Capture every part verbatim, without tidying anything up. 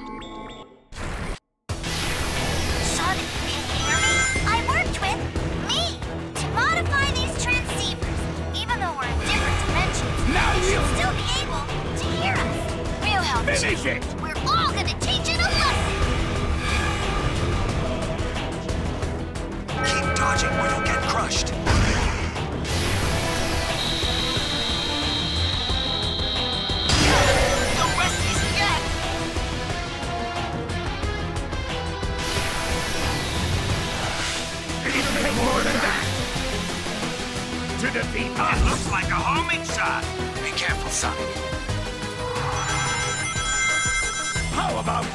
Sonic, can you hear me? I worked with me to modify these transceivers. Even though we're in different dimensions, Now you you- should still be able to hear us. We'll help Finish you. it! We're all gonna teach it a lesson. Keep dodging or you'll get crushed. The rest is yet. It'll take more than that! To defeat It us! looks like a homing shot. Be careful, Sonic. How about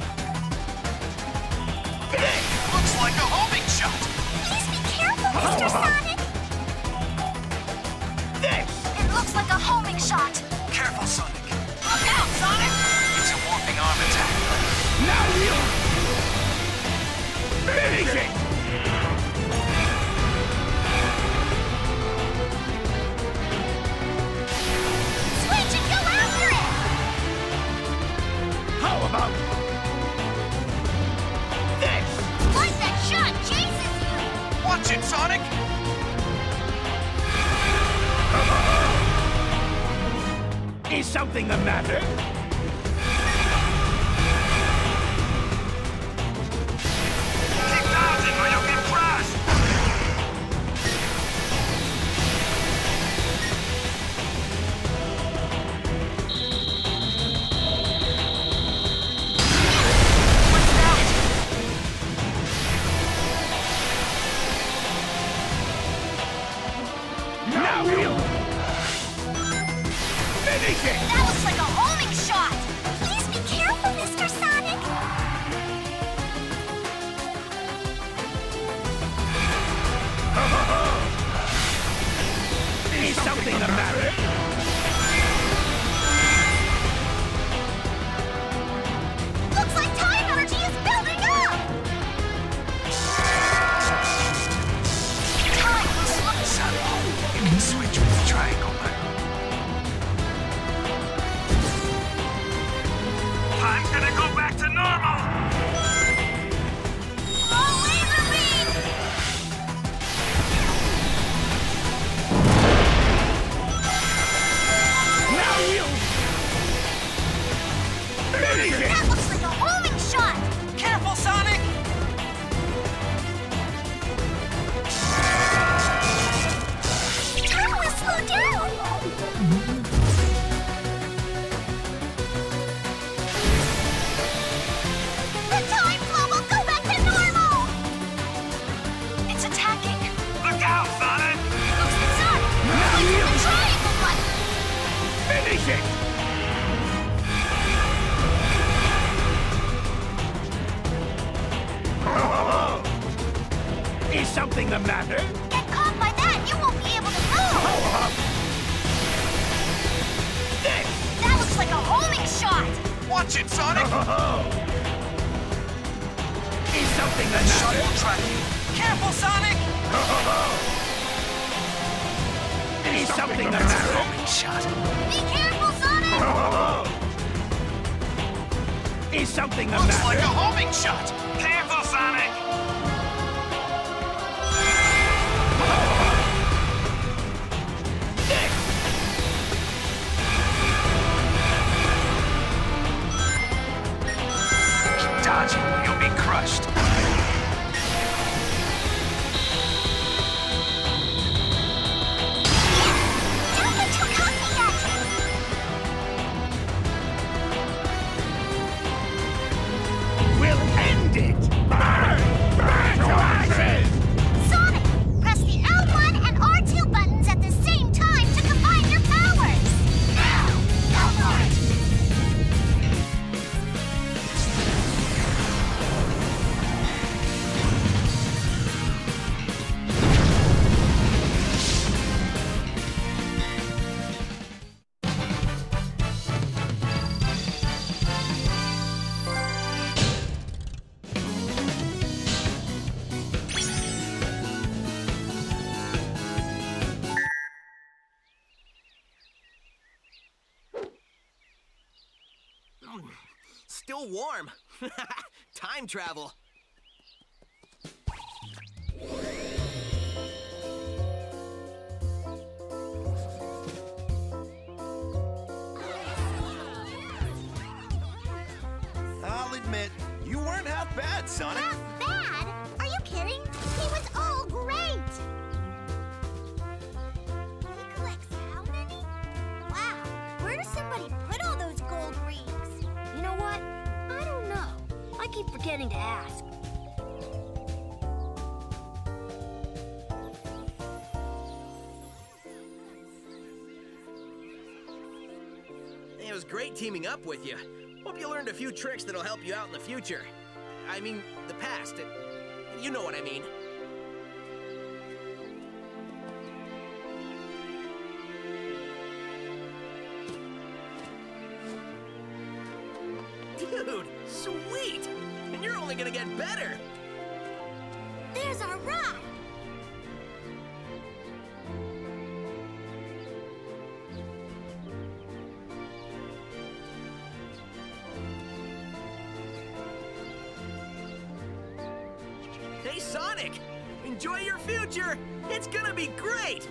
this? Looks like a homing shot. Please be careful, How Mister about- Sonic. This! It looks like a homing shot. Careful, Sonic. Look out, Sonic! It's a warping arm attack. Now you finish it! Switch and go after it! How about this? Like that shot chases you! Watch it, Sonic. Is something the matter? Keep dodging or you'll get crushed. What's that? Now you finish it! That looks like a homing shot! Please be careful, Mister Sonic! Is something the matter? Looks like time energy is building up! Time will slow. Sonic, you can switch with the triangle button. Time's gonna go back to normal. Oh, laser beam! Now you finish it! That looks like a homing shot! Careful, Sonic. Time will slow down! The time flow will go back to normal! It's attacking! Look out, Sonic. Looks the sun! Click the triangle button! Finish it! Is something the matter? Get caught by that, you won't be able to move! How about this? That looks like a homing shot! Watch it, Sonic. Is something the Shot matter? will track you. Careful, Sonic. Is something the That's a matter? homing shot. Be careful, Sonic! Is something the Looks like a matter? homing shot. Careful, Sonic. Keep dodging, or you'll be crushed. Don't get too cocky yet! We'll end it! Burn! Burn to ashes! Sonic, press the L one and R two buttons at the same time to combine your powers! Now! Go for it! still warm. Time travel. I'll admit, you weren't half bad, Sonic. Not bad? Are you kidding? He was all great! He collects how many? Wow, where does somebody put all those gold rings? You know what? I don't know. I keep forgetting to ask. It was great teaming up with you. Hope you learned a few tricks that'll help you out in the future. I mean, the past. You know what I mean. Dude, sweet! And you're only gonna get better! There's our ride! Hey, Sonic! Enjoy your future! It's gonna be great!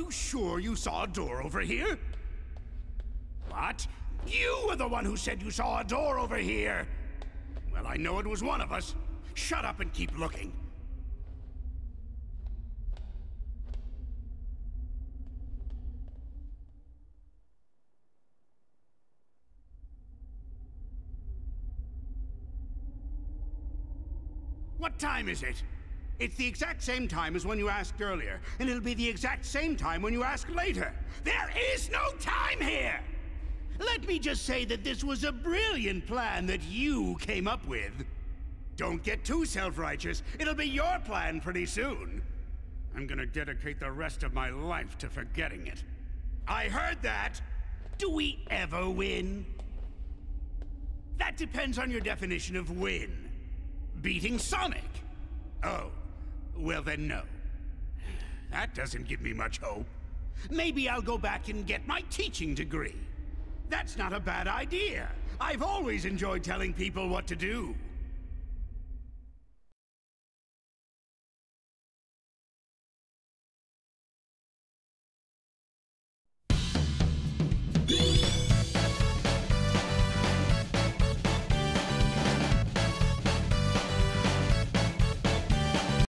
you sure you saw a door over here? What? You were the one who said you saw a door over here! Well, I know it was one of us. Shut up and keep looking. What time is it? It's the exact same time as when you asked earlier, and it'll be the exact same time when you ask later. There is no time here! Let me just say that this was a brilliant plan that you came up with. Don't get too self-righteous. It'll be your plan pretty soon. I'm gonna dedicate the rest of my life to forgetting it. I heard that! Do we ever win? That depends on your definition of win. Beating Sonic? Oh, well then no. That doesn't give me much hope. Maybe I'll go back and get my teaching degree. That's not a bad idea. I've always enjoyed telling people what to do.